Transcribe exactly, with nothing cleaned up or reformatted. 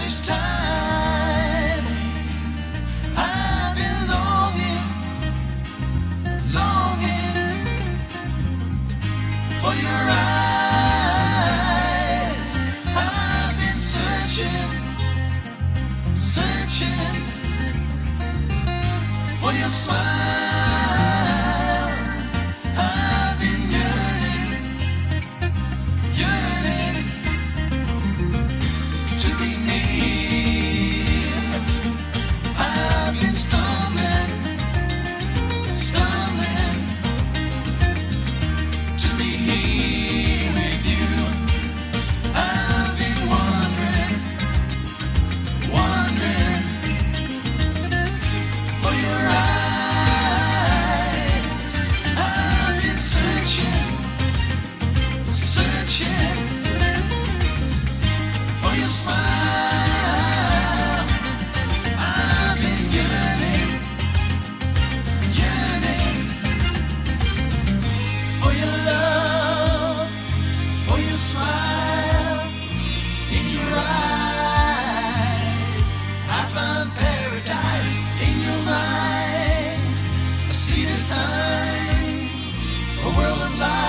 this time I've been longing, longing for your eyes. I've been searching, searching for your smile. I've been yearning, yearning to be near. I've been stumbling, stumbling to be here with you. I've been wondering, wondering for your eyes. I've been searching, searching for your smile. I've been yearning, yearning for your love, for your smile in your eyes. I found paradise in your mind. I see the time, a world of light.